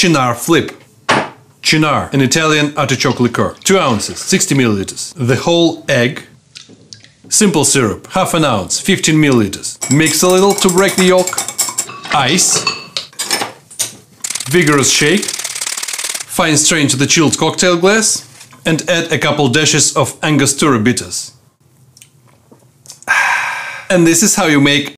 Cynar Flip. Cynar, an Italian artichoke liqueur. 2 ounces, 60 milliliters. The whole egg. Simple syrup, half an ounce, 15 milliliters. Mix a little to break the yolk. Ice. Vigorous shake. Fine strain to the chilled cocktail glass. And add a couple dashes of Angostura bitters. And this is how you make